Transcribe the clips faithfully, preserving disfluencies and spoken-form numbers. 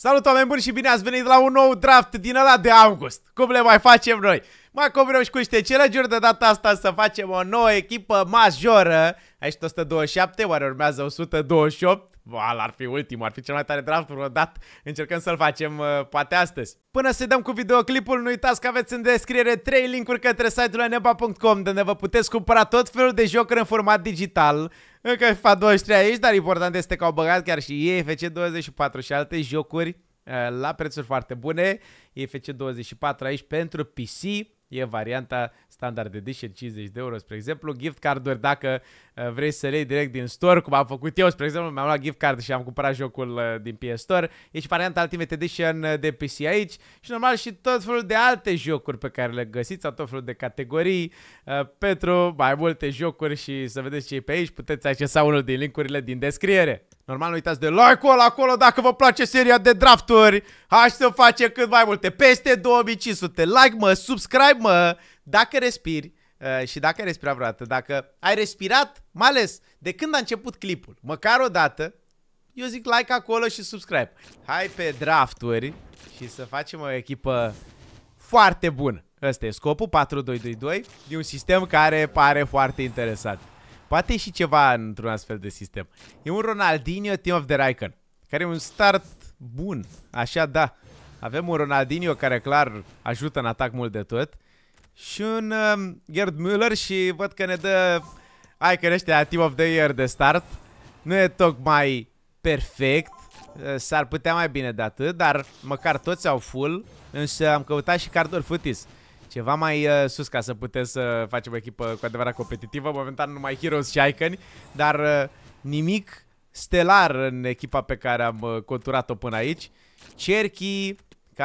Salut, oameni buni, și bine ați venit la un nou draft din ăla de august. Cum le mai facem noi? Mai combinăm și cu niște challenge-uri. De data asta să facem o nouă echipă majoră. Aici o sută douăzeci și șapte, oare urmează o sută douăzeci și opt? Boal, ar fi ultimul, ar fi cel mai tare draft vreodată. Încercăm să-l facem uh, poate astăzi. Până să dăm cu videoclipul, nu uitați că aveți în descriere trei linkuri către site-ul neba punct com, de unde vă puteți cumpăra tot felul de jocuri în format digital. Încă FIFA douăzeci și trei aici, dar important este că au băgat chiar și ei F C douăzeci și patru și alte jocuri uh, la prețuri foarte bune. E F C douăzeci și patru aici pentru P C. E varianta Standard Edition, cincizeci de euro, spre exemplu. Gift card-uri dacă uh, vrei să le iei direct din store, cum am făcut eu, spre exemplu. Mi-am luat gift card și am cumpărat jocul uh, din P S Store. E și varianta Ultimate Edition uh, de P C aici. Și normal și tot felul de alte jocuri pe care le găsiți, sau tot felul de categorii uh, pentru mai multe jocuri. Și să vedeți ce e pe aici, puteți accesa unul din linkurile din descriere. Normal, nu uitați de like-ul acolo dacă vă place seria de drafturi. Hai să facem cât mai multe, peste două mii cinci sute. Like, mă, subscribe, mă, dacă respiri uh, și dacă ai respirat vreodată. Dacă ai respirat, mai ales de când a început clipul, măcar o dată, eu zic like acolo și subscribe. Hai pe drafturi și să facem o echipă foarte bună. Ăsta e scopul, patru doi doi doi. E un sistem care pare foarte interesant. Poate e și ceva într-un astfel de sistem. E un Ronaldinho Team of the Raikkonen, care e un start bun. Așa, da. Avem un Ronaldinho care clar ajută în atac mult de tot. Și un um, Gerd Müller și văd că ne dă Icon ăștia Team of the Year de start. Nu e tocmai perfect. S-ar putea mai bine de atât, dar măcar toți au full. Însă am căutat și carduri footies ceva mai uh, sus ca să putem să facem o echipă cu adevărat competitivă. Momentan numai Heroes și Icon, dar uh, nimic stelar în echipa pe care am uh, conturat-o până aici. Cherki,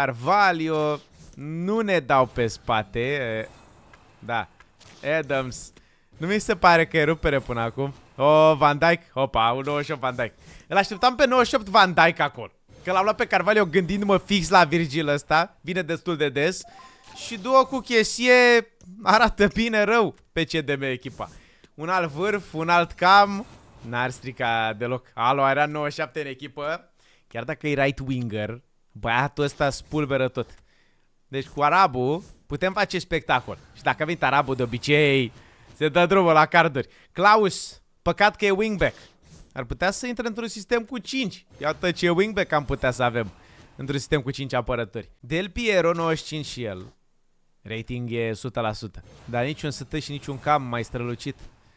Carvalho nu ne dau pe spate. uh, Da, Adams nu mi se pare că e rupere până acum. Oh, Van Dijk, opa, un nouăzeci și opt Van Dijk. Îl așteptam pe nouăzeci și opt Van Dijk acolo, că l-am luat pe Carvalho gândindu-mă fix la Virgil ăsta. Vine destul de des. Și duo cu Kessie arată bine rău pe C D M echipa. Un alt vârf, un alt cam. N-ar strica deloc. Alo, era nouăzeci și șapte în echipă. Chiar dacă e right winger, băiatul ăsta spulberă tot. Deci cu Arabu putem face spectacol. Și dacă a venit Arabu de obicei, se dă drumul la carduri. Klaus, păcat că e wingback. Ar putea să intre într-un sistem cu cinci. Iată ce wingback am putea să avem într-un sistem cu cinci apărători. Del Piero, nouăzeci și cinci și el. Rating e o sută la sută. Dar niciun S T și niciun cam mai strălucit.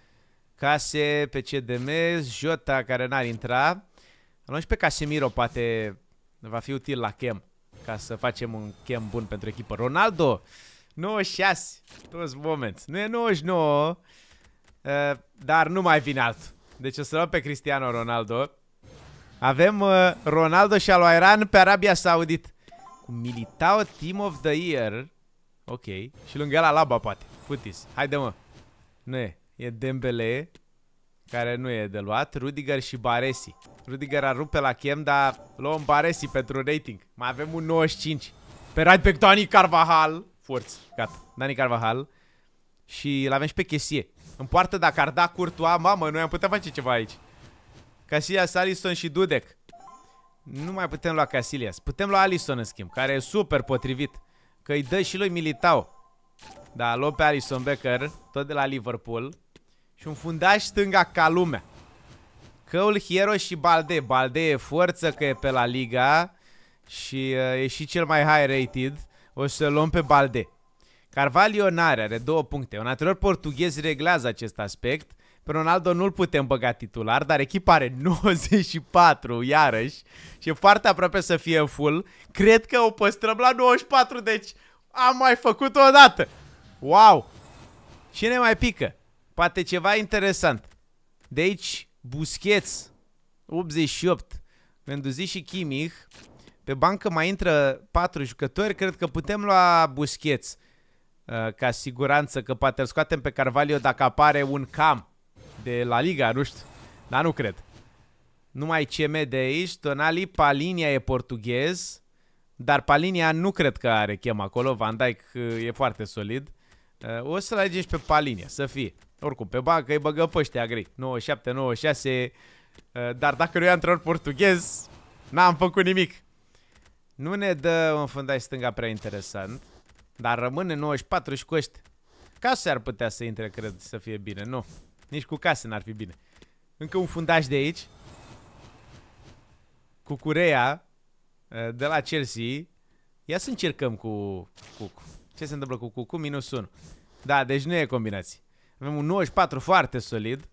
Case pe C D M, Jota care n-ar intra. Am luat și pe Casemiro, poate va fi util la chem, ca să facem un chem bun pentru echipă. Ronaldo, nouăzeci și șase, toți momenți. Nu e nouăzeci și nouă, uh, dar nu mai vine altul. Deci o să luăm pe Cristiano Ronaldo. Avem uh, Ronaldo și Al Iran pe Arabia Saudit. Cu Militao Team of the Year. Ok. Și lângă el Alaba poate. Footies. Haide, mă. Nu e. E Dembele, care nu e de luat. Rudiger și Baresi. Rudiger ar rupe la chem, dar luăm Baresi pentru rating. Mai avem un nouăzeci și cinci. Pe right back Dani Carvajal. Forță. Gata. Dani Carvajal. Și l-avem și pe Kessie. În poartă, dacă ar da Courtois, mamă, noi am putea face ceva aici. Casillas, Alisson și Dudek. Nu mai putem lua Casillas. Putem lua Alisson în schimb, care e super potrivit, că îi dă și lui Militao. Da, luăm pe Alisson Becker, tot de la Liverpool. Și un fundaș stânga ca lumea. Cole, Hierro și Balde. Balde e forță că e pe la Liga. Și uh, e și cel mai high rated. O să luăm pe Balde. Carvalho n-are, are două puncte. Un antrenor portughez reglează acest aspect. Pe Ronaldo nu-l putem băga titular, dar echipa are nouăzeci și patru, iarăși. Și e foarte aproape să fie full. Cred că o păstrăm la nouăzeci și patru, deci am mai făcut-o odată. Wow! Cine mai pică? Poate ceva interesant. De aici, Busquets, optzeci și opt. Menduzi și Kimmich. Pe bancă mai intră patru jucători. Cred că putem lua Busquets, uh, ca siguranță, că poate îl scoatem pe Carvalho dacă apare un cam de la Liga, nu știu. Dar nu cred. Numai C M de aici. Tonali, Palinia e portughez. Dar Palinia nu cred că are chem acolo. Van Dijk e foarte solid. O să-l alegem și pe Palinia, să fie. Oricum, pe bancă îi băgăm pe ăștia grei. nouăzeci și șapte, nouăzeci și șase. Dar dacă nu e antrenor portughez, n-am făcut nimic. Nu ne dă un fundaș stânga prea interesant. Dar rămâne nouăzeci și patru și cu ăștia. Case ar putea să intre, cred, să fie bine. Nu, nici cu case n-ar fi bine. Încă un fundaș de aici. Cucurea de la Chelsea. Ia să încercăm cu Cucu. Ce se întâmplă cu Cucu? Minus unu. Da, deci nu e combinație. Avem un nouăzeci și patru foarte solid.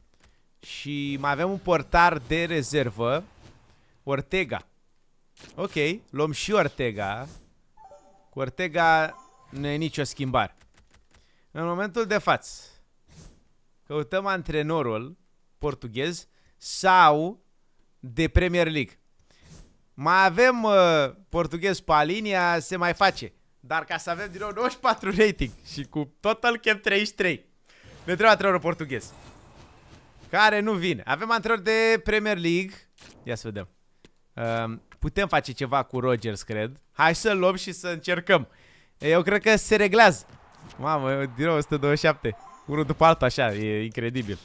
Și mai avem un portar de rezervă. Ortega. Ok, luăm și Ortega. Cu Ortega nu e nicio schimbare. În momentul de față căutăm antrenorul portughez sau de Premier League. Mai avem uh, portughez pe linia, se mai face. Dar ca să avem din nou nouăzeci și patru rating și cu total cap treizeci și trei, ne trebuie antrenorul portughez, care nu vine. Avem antrenor de Premier League. Ia să vedem. uh, Putem face ceva cu Rodgers, cred. Hai să-l luăm și să încercăm. Eu cred că se reglează. Mamă, din nou o sută douăzeci și șapte. Unul după altul așa, e incredibil.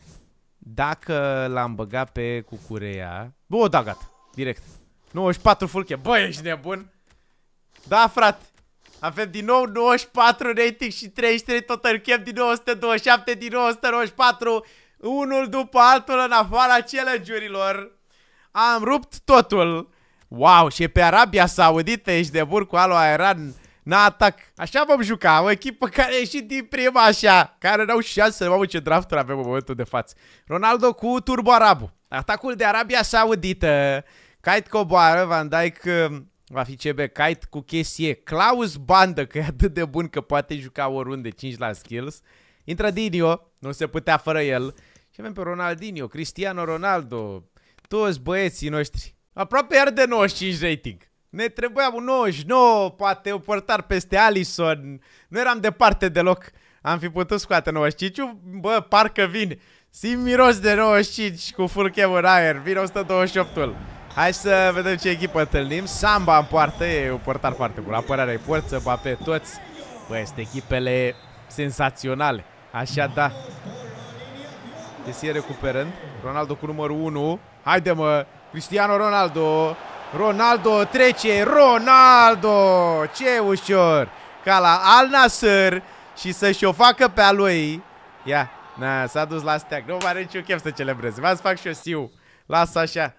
Dacă l-am băgat pe Cucurea. Bă, da, gata, direct nouăzeci și patru full cap. Bă, ești nebun? Da, frate. Avem din nou nouăzeci și patru rating și treizeci și trei total cap. Din nou o sută douăzeci și șapte, din nou o sută nouăzeci și patru. Unul după altul în afara challenge-urilor. Am rupt totul. Wow, și pe Arabia Saudită ești de bun cu Al Iran. N-a atac. Așa vom juca. O echipă care a ieșit din prima așa. Care n-au șanse. Mamă, ce drafturi avem în momentul de față. Ronaldo cu Turbo Arabu. Atacul de Arabia Saudită. Kite coboară. Van Dijk va fi C B. Kite cu Kessie. Klaus Bandă, că e atât de bun că poate juca oriunde. cinci la skills. Intră Dinio. Nu se putea fără el. Și avem pe Ronaldinho. Cristiano Ronaldo. Toți băieții noștri. Aproape iar de nouăzeci și cinci rating. Ne trebuia un nouăzeci și nouă, poate un portar peste Alisson. Nu eram departe deloc. Am fi putut scoate nouăzeci și cinci. Bă, parcă vine. Simt miros de nouăzeci și cinci cu full cam în aer. Vine o sută douăzeci și opt-ul. Hai să vedem ce echipă întâlnim. Samba în poartă, e un portar foarte bun. Apărarea e forță, Mbappé, toți. Bă, este echipele sensaționale. Așa, da. Kessie recuperând. Ronaldo cu numărul unu. Haide, mă. Cristiano Ronaldo. Ronaldo trece. Ronaldo. Ce ușor. Ca la Al Nassr. Și să-și o facă pe a lui. Ia. Na, s-a dus la steag. Nu mai are niciun chef să celebreze. V-am să fac și eu siu. Lasă așa.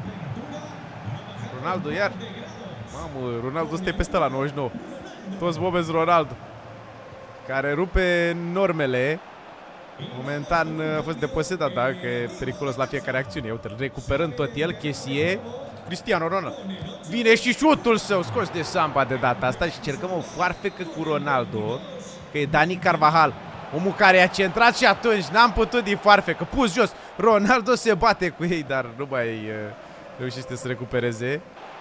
Ronaldo iar. Mamă, Ronaldo stă peste la nouăzeci și nouă. Toți bobezi Ronaldo. Care rupe normele. Momentan a fost depăsetat, da, că e periculos la fiecare acțiune. Uite, recuperând tot el, Kessie. Cristiano Ronaldo. Vine și șutul său, scos de Samba de data asta și cercăm o foarfecă cu Ronaldo. Că e Dani Carvajal. Omul care a centrat și atunci n-am putut din foarfecă. Pus jos. Ronaldo se bate cu ei, dar nu mai uh, reușește să recupereze.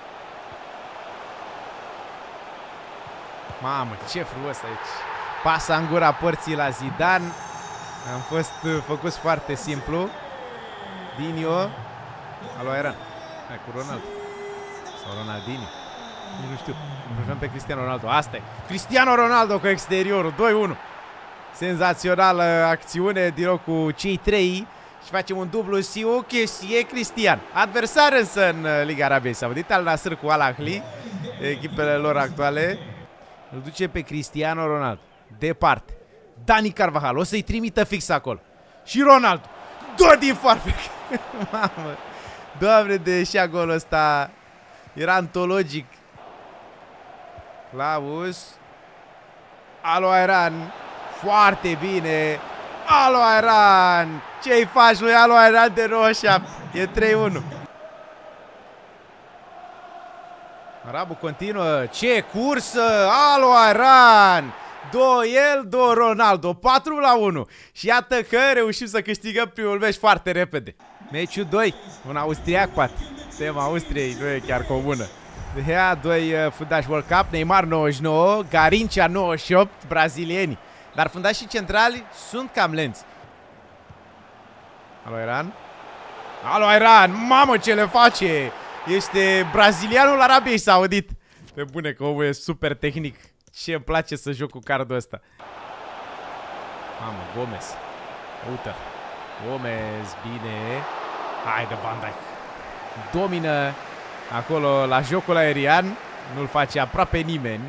Mamă, ce frumos aici. Pasa în gura porții la Zidane. Am fost uh, făcuți foarte simplu. Dinio. Alo, Iran. Hai cu Ronaldo. Sau Ronaldinho. Nici nu știu. Îl pe Cristiano Ronaldo. Asta e. Cristiano Ronaldo cu exteriorul. doi unu. Senzațională acțiune. Din nou cu cei trei. Și facem un dublu Siu. Kessie, Cristian. Adversar însă în Liga Arabiei Saudite. Al Nassr cu Al Ahly. Echipele lor actuale. Îl duce pe Cristiano Ronaldo. Departe. Dani Carvajal. O să-i trimită fix acolo. Și Ronaldo. Dă din foarfec. Mamă. Doamne, de ieșea golul ăsta. Era antologic. Klaus. Alo, Iran. Foarte bine. Alo, Iran. Ce-i faci lui Alo, Iran de nouăzeci și șapte? E trei unu. Arabu continuă. Ce cursă. Alo, Iran. Două el, două Ronaldo. patru la unu. Și iată că reușim să câștigăm primul meci foarte repede. Meciul doi. Un austriac, poate. Suntem Austriei, nu e chiar comună. De aia, doi uh, fundași World Cup. Neymar nouăzeci și nouă. Garrincha nouăzeci și opt. Brazilieni. Dar fundașii centrali sunt cam lenți. Alo, Iran. Alo, Iran. Mamă, ce le face. Este brazilianul Arabiei Saudite. Pe bune că omul e super tehnic. Ce îmi place să joc cu cardul ăsta. Mamă, Gomez. Uite. Gomez, bine. Haide, Van Dijk. Domină acolo la jocul aerian. Nu-l face aproape nimeni.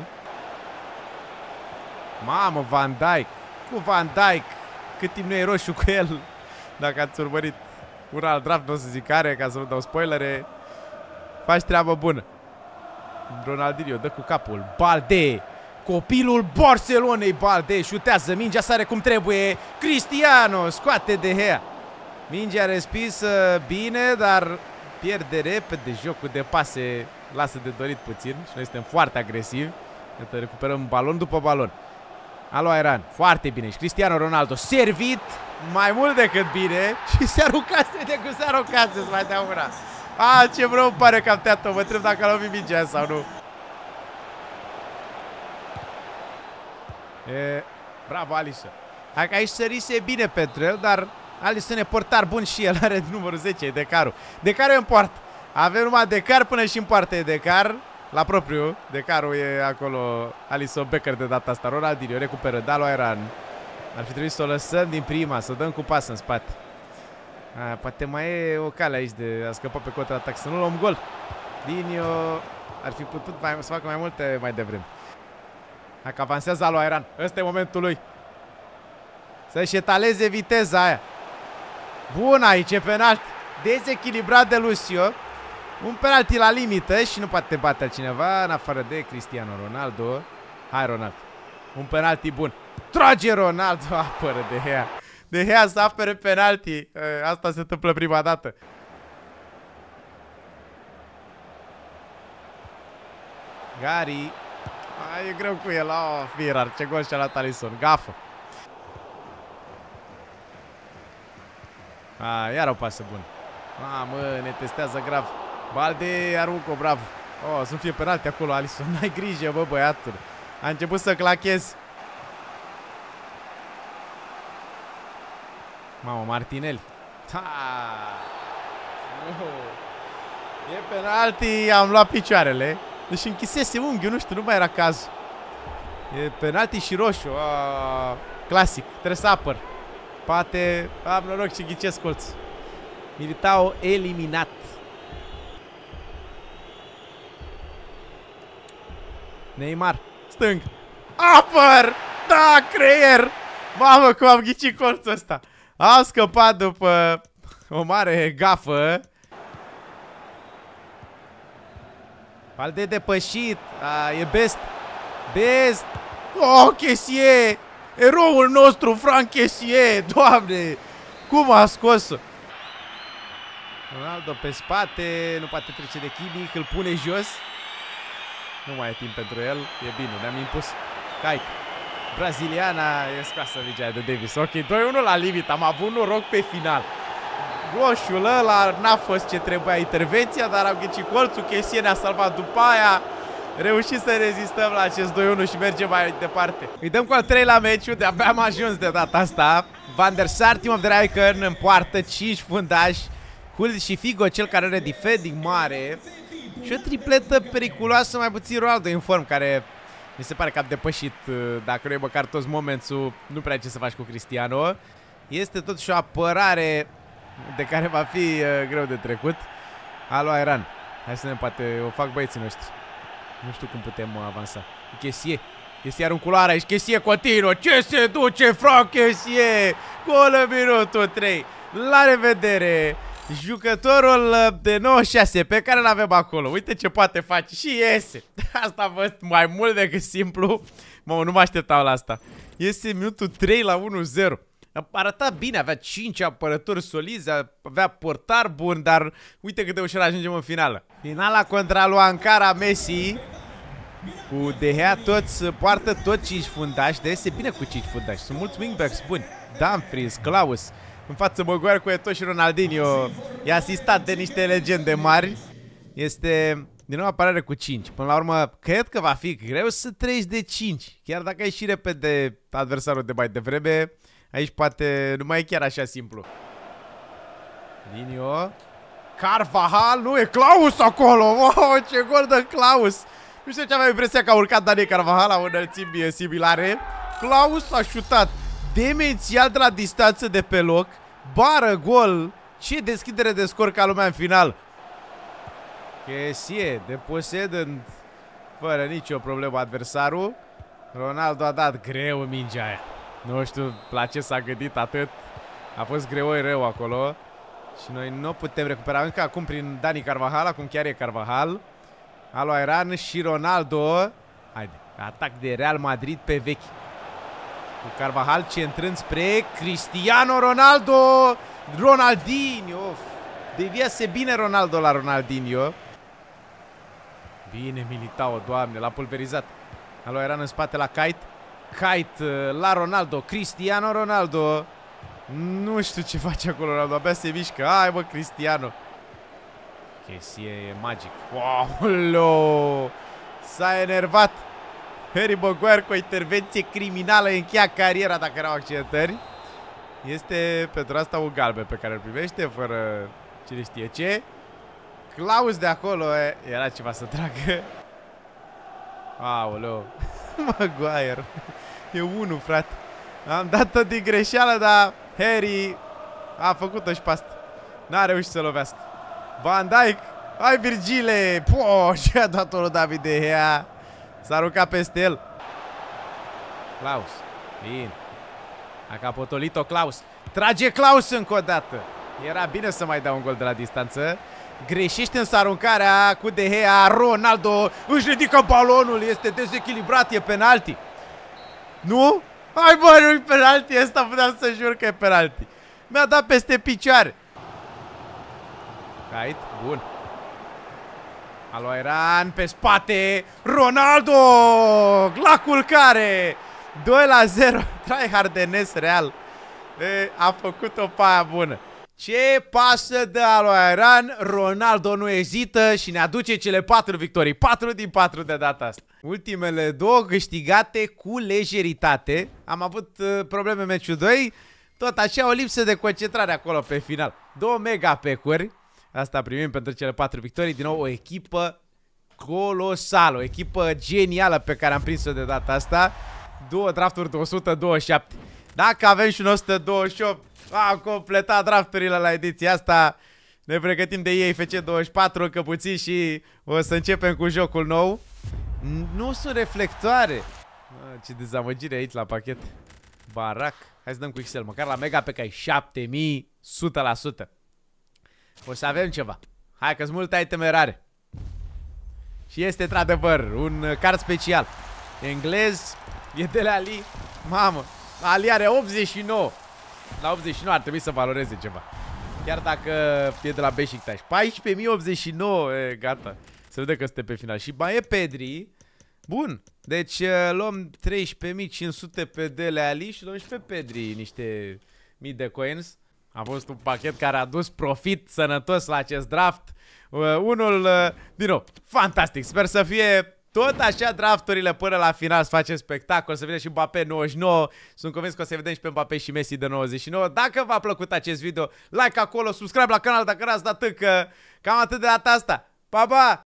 Mamă, Van Dijk. Cu Van Dijk. Cât timp nu e roșu cu el. Dacă ați urmărit un alt draft, nu o să zic care, ca să nu dau spoilere. Faci treabă bună. Ronaldinho dă cu capul. Balde. Copilul Barcelonei. Balde șutează. Mingea sare cum trebuie. Cristiano scoate De Gea. Mingea respinsă bine, dar pierde repede. Jocul de pase lasă de dorit puțin. Și noi suntem foarte agresivi. Iată, recuperăm balon după balon. Alo Iran, foarte bine. Și Cristiano Ronaldo servit mai mult decât bine. Și se aruncase de cum se aruncase să mai dea una. A, ce vreau, îmi pare că am tăiat-o. Mă întreb dacă a lovit mingea sau nu. E, bravo Alisson. Hai că aici sărise bine pentru el, dar Alisson e portar bun și el are numărul zece, Decaru. Decaru e în poartă. Avem numai Decar până și în poartă e Decar. La propriu, Decaru e acolo. Alisson Becker de data asta. Ronaldinho recuperă, Dalo Iran. Ar fi trebuit să o lăsăm din prima, să o dăm cu pas în spate. A, poate mai e o cale aici de a scăpa pe contraatac, să nu luăm gol. Dinio ar fi putut mai, să facă mai multe mai devreme. Dacă avansează Alo Iran, ăsta e momentul lui. Să-și etaleze viteza aia. Bun, aici e penalti. Dezechilibrat de Lucio. Un penalti la limită și nu poate bate altcineva în afară de Cristiano Ronaldo. Hai Ronaldo. Un penalti bun. Trage Ronaldo, apără De Gea. De Gea să apere penalti. Asta se întâmplă prima dată. Gary. A, e greu cu el. Oh, Firar, ce gol și-a luat Alisson. Gafă. A, iar o pasă bună. Mamă, ne testează grav. Balde aruncă, bravo. Oh, să fie penalti acolo, Alisson. N-ai grijă, bă, băiatul. A început să clachezi. Mamă, Martinelli. Ha! Oh. E penalti, am luat picioarele. Deci închisese unghiul, nu știu, nu mai era cazul. E penalti și roșu. Ah, clasic, trebuie să apăr. Poate am noroc și ghicesc colțul. Militao eliminat. Neymar, stâng. Apăr! Da, creier! Mamă, cum am ghicit colțul ăsta. Am scăpat după o mare gafă. Balde depășit. A, e best. Best. Oh, Kessie! Eroul nostru, Franck Kessie! Doamne! Cum a scos-o? Ronaldo pe spate. Nu poate trece de Kimmich. Îl pune jos. Nu mai e timp pentru el. E bine, ne-am impus. Cai. Braziliana e scoasă Vigea de Davis. Ok, doi unu la limit. Am avut noroc pe final. Roșiul ăla n-a fost ce trebuia intervenția, dar am ghicit colțul. Kessie ne-a salvat după aia. Reușit să rezistăm la acest doi unu și mergem mai departe. Îi dăm cu al treilea meci, unde abia am ajuns de data asta. Van der Sar, Team of the Rijken în poartă, cinci fundași. Hulk și Figo, cel care are defending mare. Și o tripletă periculoasă, mai puțin Ronaldo în form, care mi se pare că a depășit, dacă nu e măcar toți momentul, nu prea ce să faci cu Cristiano. Este totuși o apărare de care va fi uh, greu de trecut. Alo Iran. Hai să vedem, poate o fac băieții noștri. Nu știu cum putem uh, avansa. Kessie. Kessie are un culoare aici. Kessie continuă. Ce se duce, Franck Kessie? Gol în minutul trei. La revedere. Jucătorul de nouăzeci și șase pe care l-avem acolo. Uite ce poate face. Și iese. Asta a fost mai mult decât simplu. Mă, nu mă așteptam la asta. Iese minutul trei la unu zero. Arăta bine, avea cinci apărători solizi, avea portar bun, dar uite cât de ușor ajungem în finală. Finala contra lui Ankara Messi. Cu De Gea toți poartă tot cinci fundași, de iese bine cu cinci fundași. Sunt mulți wingbacks buni. Dumfries, Klaus. În față Maguire cu Eto'o și Ronaldinho. E asistat de niște legende mari. Este din nou apărare cu cinci. Până la urmă, cred că va fi greu să treci de cinci. Chiar dacă ai și repede adversarul de mai devreme, aici poate nu mai e chiar așa simplu. Dinio. Carvajal, nu e Klaus acolo. Oh, ce gol de Klaus. Nu știu ce aveam impresia că a urcat Dani Carvajal la înălțimi similare. Klaus a șutat demențial de la distanță de pe loc. Bară gol. Ce deschidere de scor ca lumea în final. Chesie, deposedând fără nicio problemă adversarul. Ronaldo a dat greu mingea aia. Nu știu la ce s-a gândit atât. A fost greoi rău acolo. Și noi nu putem recupera încă acum prin Dani Carvajal. Acum chiar e Carvajal. Alo Iran și Ronaldo. Haide, atac de Real Madrid pe vechi. Cu Carvajal centrând spre Cristiano Ronaldo. Ronaldinho. Deviase bine Ronaldo la Ronaldinho. Bine Militao, doamne, l-a pulverizat. Alo Iran în spate la Kite. Kite la Ronaldo. Cristiano Ronaldo. Nu știu ce face acolo Ronaldo. Abia se mișcă. Hai bă Cristiano. Chesie e magic. Wow, s-a enervat Harry Maguire cu o intervenție criminală. Încheia cariera dacă erau accidentări. Este pentru asta un galben pe care îl primește fără cine știe ce. Klaus de acolo e, era ceva să tragă. Aoleu. Maguire. E unul, frate. Am dat-o din greșeală, dar Harry a făcut-o și pe asta. N-a reușit să lovească. Van Dijk. Hai Virgile. Po, și-a dat-o lui David De Gea. S-a aruncat peste el. Klaus. Bine. A capotolit-o Klaus. Trage Klaus încă o dată. Era bine să mai dea un gol de la distanță. Greșește însă aruncarea cu De Gea. Ronaldo își ridică balonul. Este dezechilibrat, e penalti. Nu? Hai bă, nu-i penalti. Asta puteam să jur că e penalti. Mi-a dat peste picioare. Kite, bun. Alo Iran pe spate. Ronaldo la culcare. doi la zero. Tryhard de Nes Real. E, a făcut-o pe aia bună. Ce pasă de Alo Iran. Ronaldo nu ezită și ne aduce cele patru victorii. patru din patru de data asta. Ultimele două câștigate cu lejeritate. Am avut uh, probleme meciul doi. Tot așa o lipsă de concentrare acolo pe final. Două mega pecuri. Asta primim pentru cele patru victorii. Din nou o echipă colosală. O echipă genială pe care am prins-o de data asta. Două drafturi de o sută douăzeci și șapte. Dacă avem și un o sută douăzeci și opt, am completat drafturile la ediția asta. Ne pregătim de ei F C douăzeci și patru că puțin și o să începem cu jocul nou. Nu sunt reflectoare. Ce dezamăgire aici la pachet. Barac. Hai să dăm cu X L. Măcar la Mega pe care șapte mii o sută la sută. O să avem ceva. Hai că-s multe iteme rare. Și este într-adevăr un card special. Englez. E de la Ali. Mamă. Ali are optzeci și nouă. La optzeci și nouă ar trebui să valoreze ceva. Chiar dacă e de la Beşiktaş. paisprezece mii optzeci și nouă. E, gata. Se vede că suntem pe final. Și mai e Pedri. Bun. Deci luăm treisprezece mii cinci sute pe Dele Ali și luăm și pe Pedri niște mii de coins. A fost un pachet care a adus profit sănătos la acest draft. Uh, unul, uh, din nou, fantastic. Sper să fie tot așa drafturile până la final, să facem spectacol, să vedem și Mbappé nouăzeci și nouă. Sunt convins că o să vedem și pe Mbappé și Messi de nouăzeci și nouă. Dacă v-a plăcut acest video, like acolo, subscribe la canal dacă n-ați dat încă. Cam atât de data asta. Pa, pa!